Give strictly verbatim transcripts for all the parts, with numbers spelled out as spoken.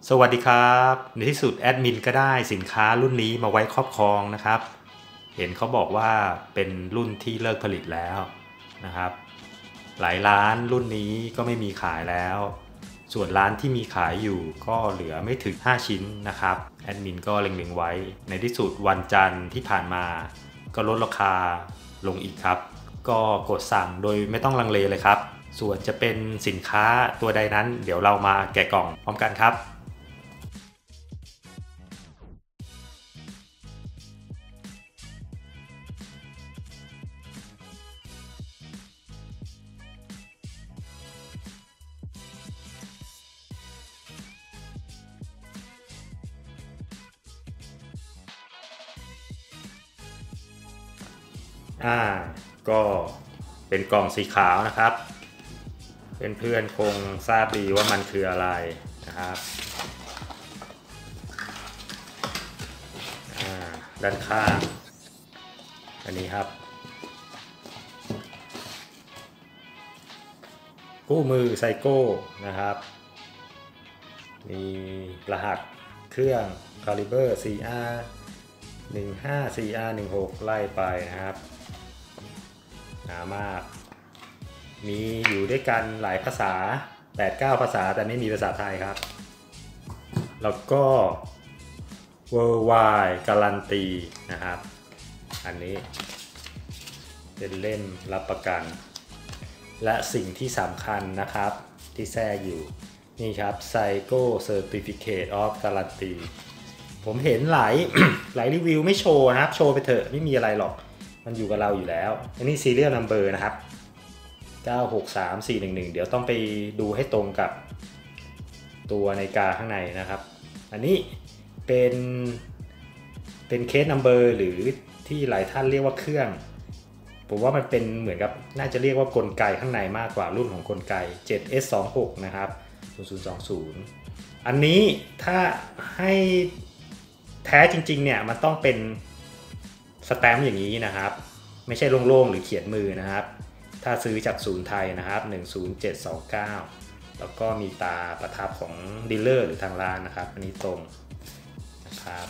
สวัสดีครับในที่สุดแอดมินก็ได้สินค้ารุ่นนี้มาไว้ครอบครองนะครับเห็นเขาบอกว่าเป็นรุ่นที่เลิกผลิตแล้วนะครับหลายร้านรุ่นนี้ก็ไม่มีขายแล้วส่วนร้านที่มีขายอยู่ก็เหลือไม่ถึงห้าชิ้นนะครับแอดมินก็เล็งๆไว้ในที่สุดวันจันทร์ที่ผ่านมาก็ลดราคาลงอีกครับก็กดสั่งโดยไม่ต้องลังเลเลยครับส่วนจะเป็นสินค้าตัวใดนั้นเดี๋ยวเรามาแกะกล่องพร้อมกันครับอ่าก็เป็นกล่องสีขาวนะครับเพื่อนๆคงทราบดีว่ามันคืออะไรนะครับด้านข้างอันนี้ครับคู่มือไซโก้นะครับมีรหัสเครื่อง Caliber ซี อาร์ หนึ่งห้า ซี อาร์ หนึ่งหก ไล่ไปนะครับหนามากมีอยู่ด้วยกันหลายภาษา แปดเก้า ภาษาแต่ไม่มีภาษาไทยครับแล้วก็ Worldwide การันตีนะครับอันนี้เป็นเล่มรับประกันและสิ่งที่สำคัญนะครับที่แทรกอยู่นี่ครับ Psycho Certificate of Guarantee ผมเห็นหลาย หลายรีวิวไม่โชว์นะครับโชว์ไปเถอะไม่มีอะไรหรอกมันอยู่กับเราอยู่แล้วอันนี้ Serial Number นะครับเก้า หก สาม สี่ หนึ่ง หนึ่งเดี๋ยวต้องไปดูให้ตรงกับตัวนาฬิกาข้างในนะครับอันนี้เป็นเป็นเคส number หรือที่หลายท่านเรียกว่าเครื่องผมว่ามันเป็นเหมือนกับน่าจะเรียกว่ากลไกข้างในมากกว่ารุ่นของกลไก เจ็ด เอส สอง หก นะครับ ศูนย์ ศูนย์ สอง ศูนย์ อันนี้ถ้าให้แท้จริงๆเนี่ยมันต้องเป็นสแตมป์อย่างนี้นะครับไม่ใช่โล่งๆหรือเขียนมือนะครับถ้าซื้อจากศูนย์ไทยนะครับหนึ่ง ศูนย์ เจ็ด สอง เก้าแล้วก็มีตาประทับของดีลเลอร์หรือทางร้านนะครับอันนี้ตรงนะครับ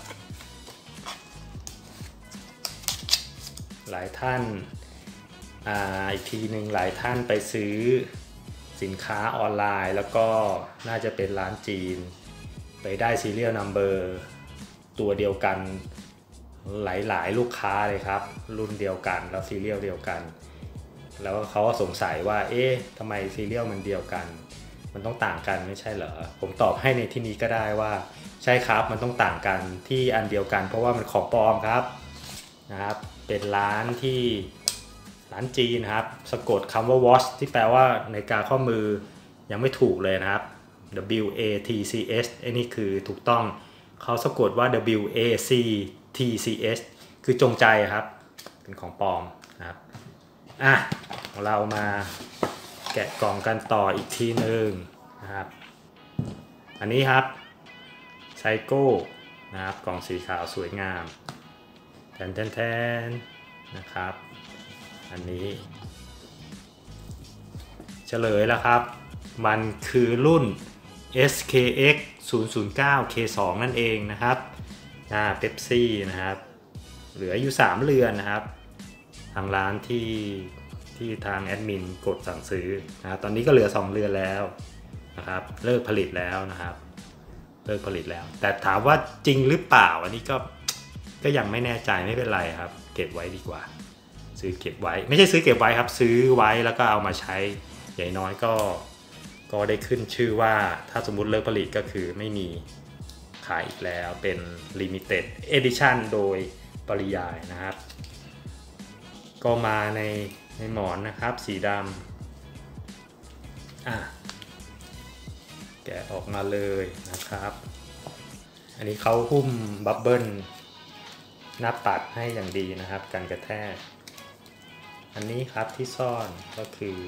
หลายท่านอ่าอีกทีหนึ่งหลายท่านไปซื้อสินค้าออนไลน์แล้วก็น่าจะเป็นร้านจีนไปได้ Serial Number ตัวเดียวกันหลายๆลูกค้าเลยครับรุ่นเดียวกันแล้ว Serial เดียวกันแล้วเขาก็สงสัยว่าเอ๊ะทำไม Serial มันเดียวกันมันต้องต่างกันไม่ใช่เหรอผมตอบให้ในที่นี้ก็ได้ว่าใช่ครับมันต้องต่างกันที่อันเดียวกันเพราะว่ามันของปลอมครับนะครับเป็นร้านที่ร้านจีนนะครับสะกดคำว่า watch ที่แปลว่านาฬิกาข้อมือยังไม่ถูกเลยนะครับ W A T C H ไอ้นี่คือถูกต้องเขาสะกดว่า W A C T C H คือจงใจครับเป็นของปลอมนะครับอ่ะเรามาแกะกล่องกันต่ออีกทีนึงนะครับอันนี้ครับไซโก้นะครับกล่องสีขาวสวยงามแทนแทนแทนนะครับอันนี้เฉลยแล้วครับมันคือรุ่น เอส เค เอ็กซ์ ศูนย์ ศูนย์ เก้า เค สอง นั่นเองนะครับอ่าเป๊ปซี่นะครับเหลืออยู่สามเรือนนะครับทางร้านที่ที่ทางแอดมินกดสั่งซื้อนะตอนนี้ก็เหลือสองเรือนแล้วนะครับเลิกผลิตแล้วนะครับเลิกผลิตแล้วแต่ถามว่าจริงหรือเปล่าอันนี้ก็ก็ยังไม่แน่ใจไม่เป็นไรครับเก็บไว้ดีกว่าซื้อเก็บไว้ไม่ใช่ซื้อเก็บไว้ครับซื้อไว้แล้วก็เอามาใช้อย่างน้อยก็ก็ได้ขึ้นชื่อว่าถ้าสมมุติเลิกผลิตก็คือไม่มีขายอีกแล้วเป็น Limited Edition โดยปริยายนะครับก็มาในในหมอนนะครับสีดำอ่ะแกะออกมาเลยนะครับอันนี้เขาหุ้มบับเบิ้ลหน้าปัดให้อย่างดีนะครับกันกระแทกอันนี้ครับที่ซ่อนก็คือ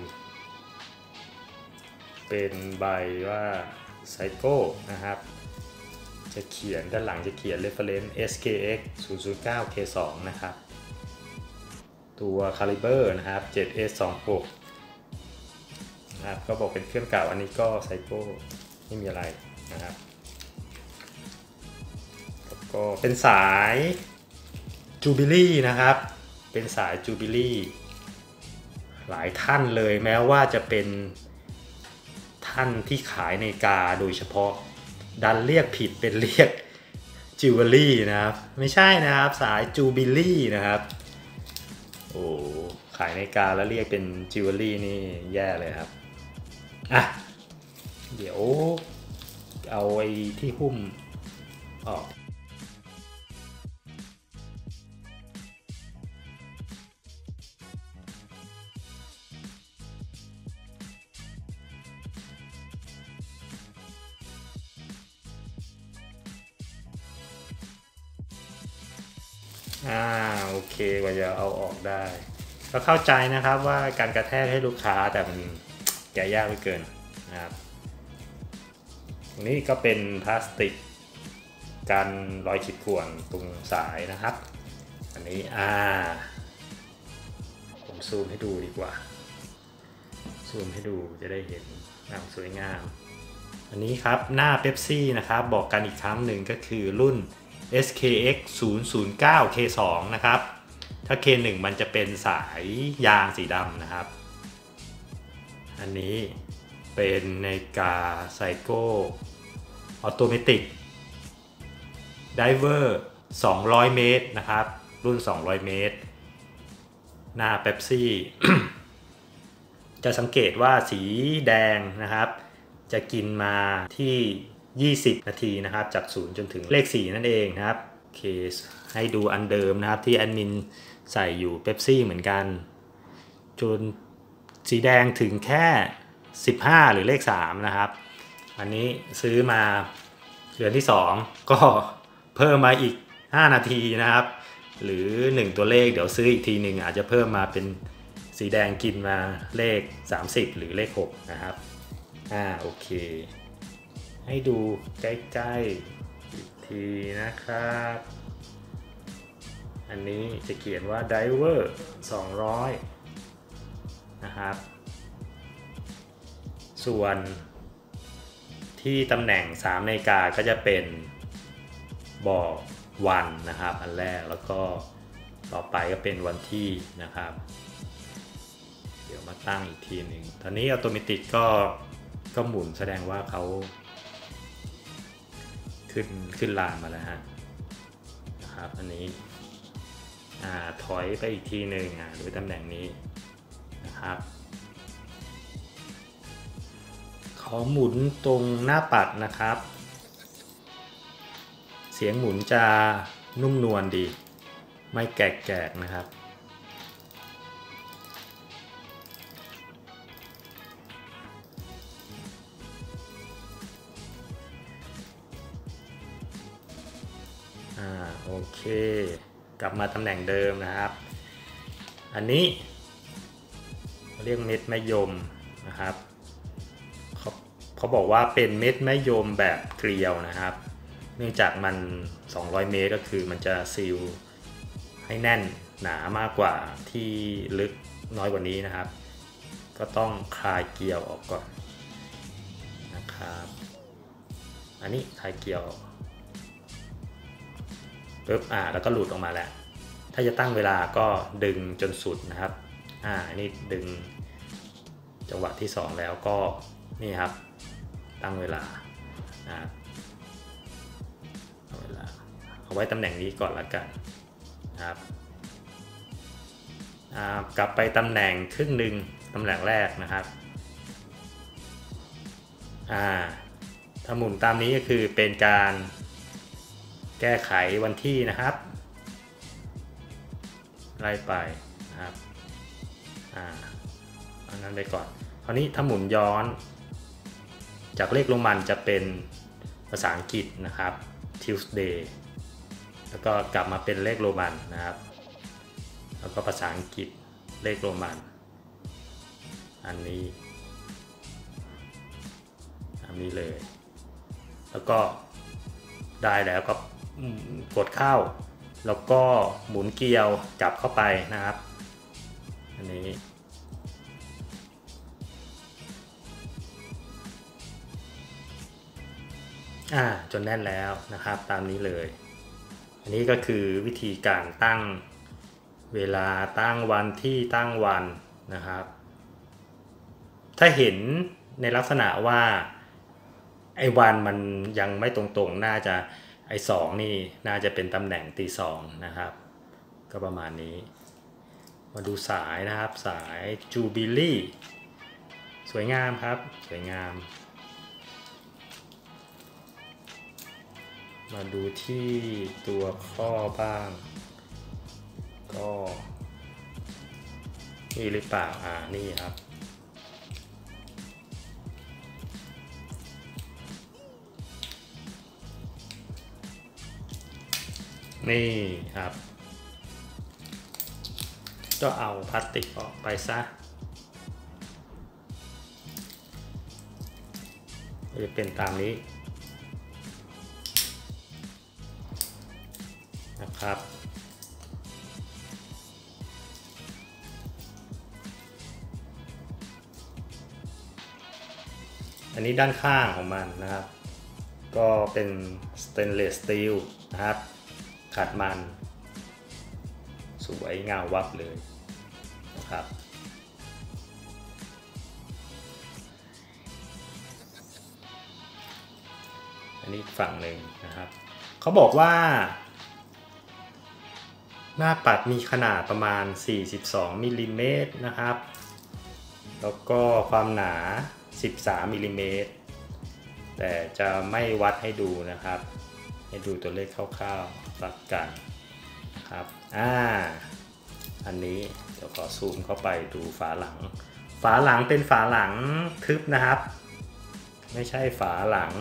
เป็นใบว่าไซโก้นะครับจะเขียนด้านหลังจะเขียน reference เอส เค เอ็กซ์ ศูนย์ ศูนย์ เก้า เค สอง นะครับตัว Caliber นะครับ เจ็ด เอส สอง หก นะครับก็บอกเป็นเครื่องเก่าอันนี้ก็ไซโก้ไม่มีอะไรนะครับก็เป็นสายจูบิลี่นะครับเป็นสายจูบิลี่หลายท่านเลยแม้ว่าจะเป็นท่านที่ขายนาฬิกาโดยเฉพาะดันเรียกผิดเป็นเรียกจิวเวลรี่นะครับไม่ใช่นะครับสายจูบิลี่นะครับโอ้ขายนาฬิกาแล้วเรียกเป็นจิวเวลรี่นี่แย่เลยครับอ่ะเดี๋ยวเอาไอ้ที่หุ้มออกอ่าโอเคกว่าจะเอาออกได้ก็เข้าใจนะครับว่าการกระแทกให้ลูกค้าแต่มันแกะยากเหลือเกินนะครับตรงนี้ก็เป็นพลาสติกกันรอยขีดข่วนตรงสายนะครับอันนี้อ่าผมซูมให้ดูดีกว่าซูมให้ดูจะได้เห็นงามสวยงามอันนี้ครับหน้า Pepsi นะครับบอกกันอีกครั้งหนึ่งก็คือรุ่น เอส เค เอ็กซ์ ศูนย์ ศูนย์ เก้า เค สอง นะครับถ้า เค หนึ่ง มันจะเป็นสายยางสีดำนะครับอันนี้เป็นนาฬิกาไซโก้ออโตเมติกไดเวอร์สองร้อยเมตรนะครับรุ่นสองร้อยเมตรหน้า Pepsi จะสังเกตว่าสีแดงนะครับจะกินมาที่ยี่สิบนาทีนะครับจากศูนย์จนถึงเลขสี่นั่นเองนะครับเคสให้ดูอันเดิมนะครับที่แอดมินใส่อยู่ Pepsi เหมือนกันจนสีแดงถึงแค่สิบห้าหรือเลขสามนะครับอันนี้ซื้อมาเดือนที่สองก็เพิ่มมาอีกห้านาทีนะครับหรือหนึ่งตัวเลขเดี๋ยวซื้ออีกทีหนึ่งอาจจะเพิ่มมาเป็นสีแดงกินมาเลขสามสิบหรือเลขหกนะครับอ่าโอเคให้ดูใกล้ๆอีกทีนะครับอันนี้จะเขียนว่า Diver สองร้อยนะครับส่วนที่ตำแหน่งสามนาฬิกาก็จะเป็นบอกวันนะครับอันแรกแล้วก็ต่อไปก็เป็นวันที่นะครับเดี๋ยวมาตั้งอีกทีหนึ่งตอนนี้อัตโนมัติก็ก็หมุนแสดงว่าเขาขึ้นขึ้นลานมาแล้วฮะนะครับอันนี้อ่าถอยไปอีกทีหนึ่งอ่าด้วยตำแหน่งนี้นะครับขอหมุนตรงหน้าปัดนะครับเสียงหมุนจะนุ่มนวลดีไม่แกกๆนะครับอ่าโอเคกลับมาตำแหน่งเดิมนะครับอันนี้เรียกเม็ดมะยมนะครับเขาเขาบอกว่าเป็นเม็ดมะยมแบบเกลียวนะครับเนื่องจากมันสองร้อยเมตรก็คือมันจะซีลให้แน่นหนามากกว่าที่ลึกน้อยกว่านี้นะครับก็ต้องคลายเกลียวออกก่อนนะครับอันนี้คลายเกลียวปึ๊บอ่าแล้วก็หลุดออกมาแล้วถ้าจะตั้งเวลาก็ดึงจนสุดนะครับอ่านี่ดึงจังหวะที่สองแล้วก็นี่ครับตั้งเวลานะครับเอาเวลาเอาไว้ตำแหน่งนี้ก่อนละกันนะครับกลับไปตำแหน่งครึ่งหนึ่งตำแหน่งแรกนะครับอ่าถ้าหมุนตามนี้ก็คือเป็นการแก้ไขวันที่นะครับไล่ไปนะครับอ่าอันนั้นไปก่อนคราวนี้ถ้าหมุนย้อนจากเลขโรมันจะเป็นภาษาอังกฤษนะครับ Tuesday แล้วก็กลับมาเป็นเลขโรมันนะครับแล้วก็ภาษาอังกฤษเลขโรมันอันนี้อันนี้เลยแล้วก็ได้แล้วก็กดเข้าแล้วก็หมุนเกลียวจับเข้าไปนะครับอันนี้อ่าจนแน่นแล้วนะครับตามนี้เลยอันนี้ก็คือวิธีการตั้งเวลาตั้งวันที่ตั้งวันนะครับถ้าเห็นในลักษณะว่าไอ้วันมันยังไม่ตรงๆน่าจะไอ้สองนี่น่าจะเป็นตำแหน่งตีสองนะครับก็ประมาณนี้มาดูสายนะครับสายจูบิลี่สวยงามครับสวยงามมาดูที่ตัวข้อบ้างก็นี่หรือเปล่าอ่านี่ครับนี่ครับก็เอาพลาสติกออกไปซะจะเป็นตามนี้นะครับอันนี้ด้านข้างของมันนะครับก็เป็นสเตนเลสสตีลนะครับขัดมันสวยเงาวับเลยนะครับอันนี้ฝั่งหนึ่งนะครับเขาบอกว่าหน้าปัดมีขนาดประมาณสี่สิบสองมิลลิเมตรนะครับแล้วก็ความหนาสิบสามมิลลิเมตรแต่จะไม่วัดให้ดูนะครับให้ดูตัวเลขคร่าวๆตัดกันครับอ่าอันนี้เดี๋ยวขอซูมเข้าไปดูฝาหลังฝาหลังเป็นฝาหลังทึบนะครับไม่ใช่ฝาหลัง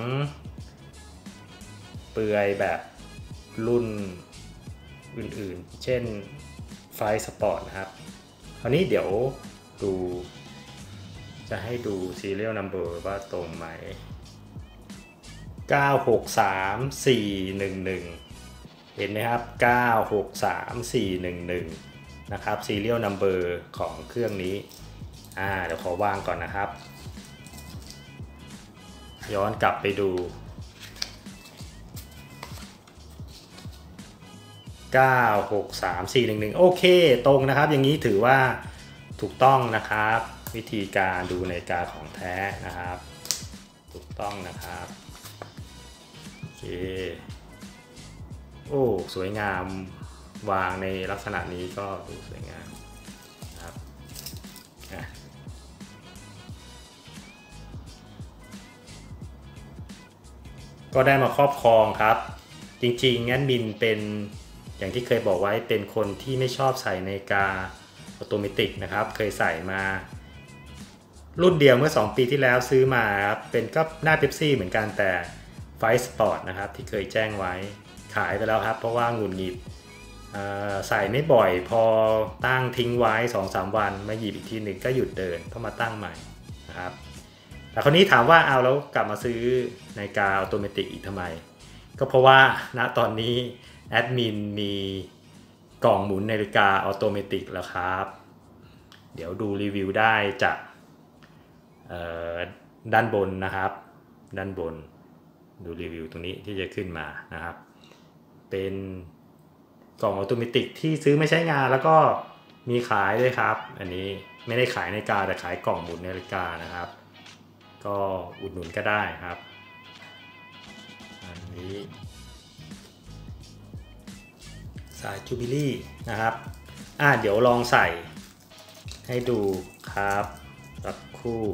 เปลือยแบบรุ่นอื่นๆเช่นไฟสปอร์ตนะครับคราวนี้เดี๋ยวดูจะให้ดู serial number ว่าตรงไหมเก้าหกสามสี่หนึ่งหนึ่งเห็นไหมครับเก้าหกสามสี่หนึ่งหนึ่งนะครับ serial number ของเครื่องนี้อ่าเดี๋ยวขอวางก่อนนะครับย้อนกลับไปดูเก้าหกสามสี่หนึ่งหนึ่งโอเคตรงนะครับอย่างนี้ถือว่าถูกต้องนะครับวิธีการดูนาฬิกาของแท้นะครับถูกต้องนะครับโอเคโอ้สวยงามวางในลักษณะนี้ก็ดูสวยงามนะครับก็ได้มาครอบครองครับจริงๆแอดมินเป็นอย่างที่เคยบอกไว้เป็นคนที่ไม่ชอบใส่นาฬิกาออโตเมติกนะครับเคยใส่มารุ่นเดียวเมื่อสองปีที่แล้วซื้อมาครับเป็นก็หน้าเป๊ปซี่เหมือนกันแต่ไฟสปอร์ตนะครับที่เคยแจ้งไว้ขายไปแล้วครับเพราะว่าหงุดหงิดใส่ไม่บ่อยพอตั้งทิ้งไว้ สองสาม วันมาหยิบอีกทีหนึ่งก็หยุดเดินต้องมาตั้งใหม่นะครับแต่คราวนี้ถามว่าเอาแล้วกลับมาซื้อนาฬิกาออโตเมติกอีกทำไมก็เพราะว่าณตอนนี้แอดมินมีกล่องหมุนนาฬิกาออโตเมติกแล้วครับเดี๋ยวดูรีวิวได้จากด้านบนนะครับด้านบนดูรีวิวตรงนี้ที่จะขึ้นมานะครับเป็นกล่องออโตเมติกที่ซื้อไม่ใช้งานแล้วก็มีขายด้วยครับอันนี้ไม่ได้ขายนาฬิกาแต่ขายกล่องหมุนนาฬิกานะครับก็อุดหนุนก็ได้ครับอันนี้สายจูบิลี่นะครับอ่าเดี๋ยวลองใส่ให้ดูครับสักครู่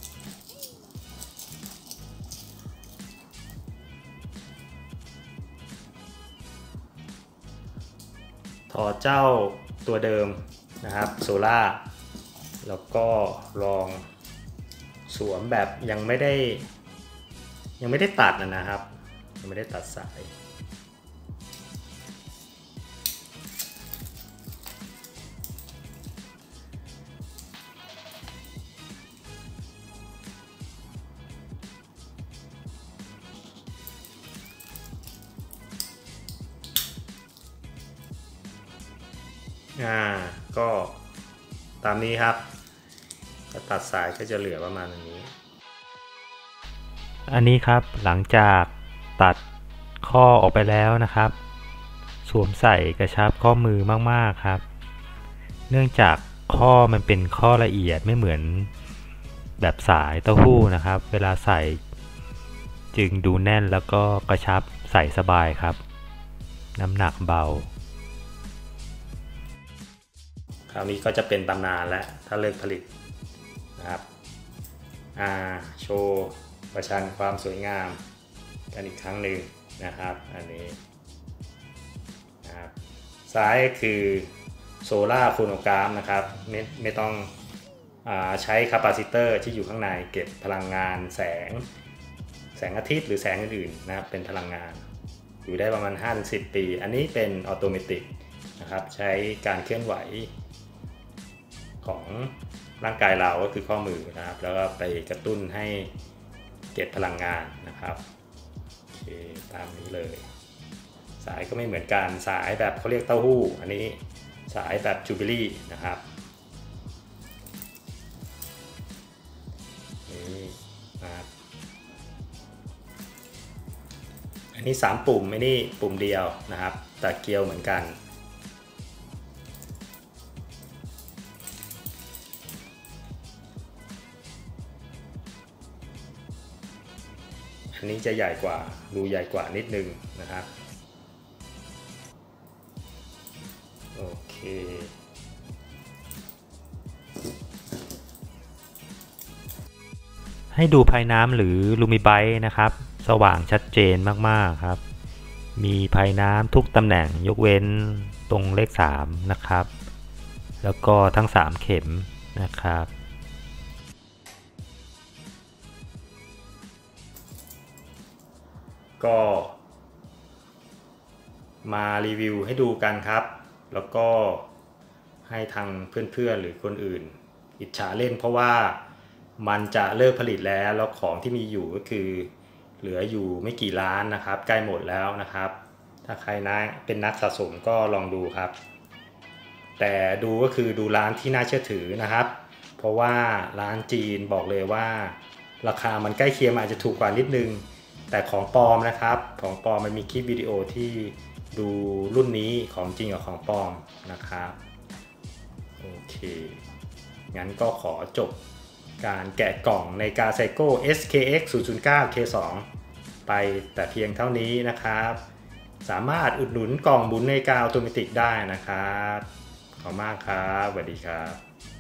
ถอดเจ้าตัวเดิมนะครับโซล่าแล้วก็ลองสวมแบบยังไม่ได้ยังไม่ได้ตัดนะครับยังไม่ได้ตัดสายอ่าก็ตามนี้ครับก็ตัดสายก็จะเหลือประมาณนี้อันนี้ครับหลังจากตัดข้อออกไปแล้วนะครับสวมใส่กระชับข้อมือมากๆครับเนื่องจากข้อมันเป็นข้อละเอียดไม่เหมือนแบบสายเต้าหู้นะครับเวลาใส่จึงดูแน่นแล้วก็กระชับใส่สบายครับน้ำหนักเบาคราวนี้ก็จะเป็นตำนานแล้วถ้าเลิกผลิตนะครับอ่าโชว์ประชันความสวยงามกันอีกครั้งหนึ่งนะครับอันนี้นะครับซ้ายคือโซล่าโครโนกราฟนะครับไม่ไม่ต้องอ่าใช้คาปาซิเตอร์ที่อยู่ข้างในเก็บพลังงานแสงแสงอาทิตย์หรือแสงอื่นๆนะครับเป็นพลังงานอยู่ได้ประมาณ ห้าถึงสิบ ปีอันนี้เป็นออโตเมติกนะครับใช้การเคลื่อนไหวของร่างกายเราก็คือข้อมือนะครับแล้วก็ไปกระตุ้นให้เก็บพลังงานนะครับโอเคตามนี้เลยสายก็ไม่เหมือนกันสายแบบเขาเรียกเต้าหู้อันนี้สายแบบจูบิลี่นะครับนี่นะครับอันนี้สามปุ่มไม่นี่ปุ่มเดียวนะครับแต่เกลียวเหมือนกันอันนี้จะใหญ่กว่าดูใหญ่กว่านิดนึงนะครับโอเคให้ดูภายน้ำหรือลูมิไบต์นะครับสว่างชัดเจนมากๆครับมีภายน้ำทุกตำแหน่งยกเว้นตรงเลขสามนะครับแล้วก็ทั้งสามเข็มนะครับก็มารีวิวให้ดูกันครับแล้วก็ให้ทางเพื่อนๆหรือคนอื่นอิจฉาเล่นเพราะว่ามันจะเลิกผลิตแล้วแล้วของที่มีอยู่ก็คือเหลืออยู่ไม่กี่ล้านนะครับใกล้หมดแล้วนะครับถ้าใครนะเป็นนักสะสมก็ลองดูครับแต่ดูก็คือดูร้านที่น่าเชื่อถือนะครับเพราะว่าร้านจีนบอกเลยว่าราคามันใกล้เคียงอาจจะถูกกว่านิดนึงแต่ของปลอมนะครับของปลอมมันมีคลิปวิดีโอที่ดูรุ่นนี้ของจริงกับของปลอมนะครับโอเคงั้นก็ขอจบการแกะกล่องในกาไซโก้ เอส เค เอ็กซ์ ศูนย์ ศูนย์ เก้า เค สอง ไปแต่เพียงเท่านี้นะครับสามารถอุดหนุนกล่องหมุนนาฬิกาออโตเมติกได้นะครับขอบคุณมากครับสวัสดีครับ